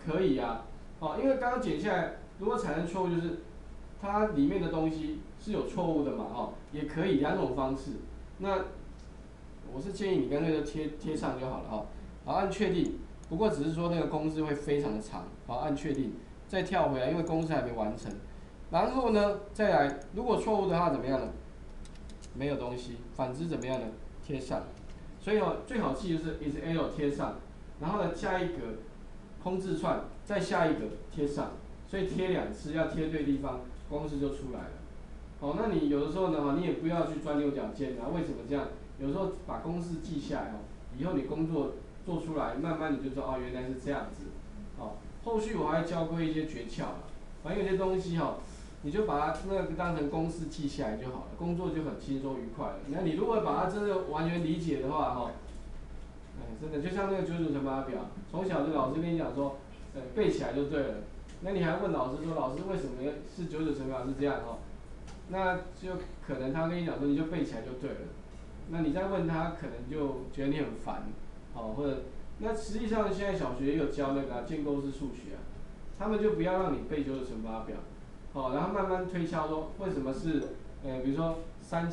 可以啊，哦，因为刚刚剪下来，如果产生错误，就是它里面的东西是有错误的嘛，哦，也可以两种方式。那我是建议你干脆就贴上就好了哈，好按确定。不过只是说那个公式会非常的长，好按确定，再跳回来，因为公式还没完成。然后呢，再来，如果错误的话怎么样呢？没有东西，反之怎么样呢？贴上。所以哦，最好记就是 is l 贴上，然后呢加一格空字串，再下一格贴上，所以贴两次，要贴对地方，公式就出来了。好，那你有的时候呢，你也不要去钻牛角尖啊。为什么这样？有时候把公式记下来哦，以后你工作做出来，慢慢你就知道哦，原来是这样子。好，后续我还教过一些诀窍啊，反正有些东西哈，你就把它那个当成公式记下来就好了，工作就很轻松愉快了。那你如果把它真的完全理解的话哈，真的就像那个九九乘法表，从小就老师跟你讲说，背起来就对了。那你还问老师说，老师为什么是九九乘法是这样哦？那就可能他跟你讲说，你就背起来就对了。那你再问他，可能就觉得你很烦，哦，或者那实际上现在小学也有教那个建构式数学啊，他们就不要让你背九九乘法表，好，然后慢慢推敲说为什么是，比如说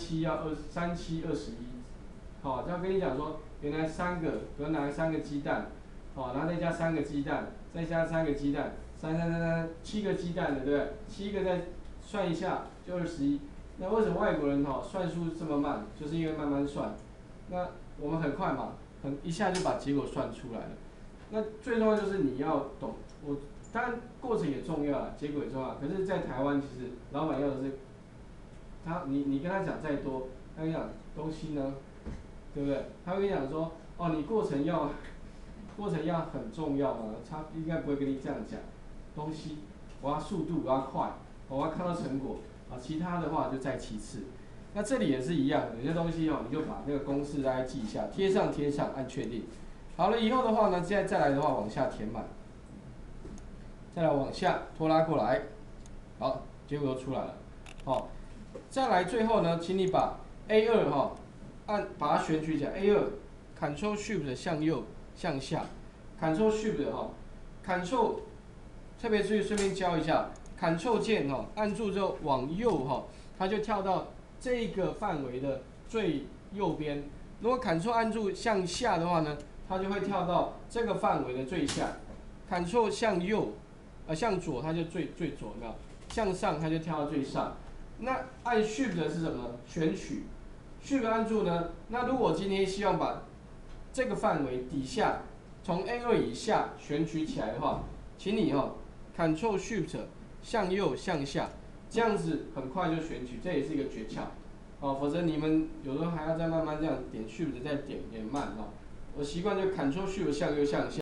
3721，好，这样跟你讲说原来三个，比如拿三个鸡蛋，好，然后再加三个鸡蛋，再加三个鸡蛋，七个鸡蛋的，对不对？七个再算一下就21。那为什么外国人算数这么慢？就是因为慢慢算。那我们很快嘛，一下就把结果算出来了。那最重要就是你要懂，当然过程也重要啊，结果也重要。可是，在台湾其实老板要的是你跟他讲再多，他跟你讲东西呢，对不对？他会跟你讲说，哦，你过程要很重要嘛，他应该不会跟你这样讲。东西我要速度，我要快，我要看到成果啊，其他的话就在其次。那这里也是一样的，有些东西哦，你就把那个公式大家记一下，贴上，按确定。好了，以后的话呢，再来的话往下填满，再来往下拖拉过来，好，结果都出来了。好，再来最后呢，请你把 A2把它选取起来 ，A2，Ctrl Shift 向右向下，Ctrl Shift Ctrl 特别注意，顺便教一下 ，Ctrl 键按住之后往右它就跳到这个范围的最右边。如果 Ctrl 按住向下的话呢，它就会跳到这个范围的最下。Ctrl 向右，向左它就最左，有没有？向上它就跳到最上。那按 Shift 是什么呢？选取。Shift 按住呢，那如果今天希望把这个范围底下从 A2 以下选取起来的话，请你Ctrl Shift 向右向下，这样子很快就选取，这也是一个诀窍。否则你们有时候还要再慢慢这样点 Shift 再点慢我习惯就Ctrl Shift 向右向下。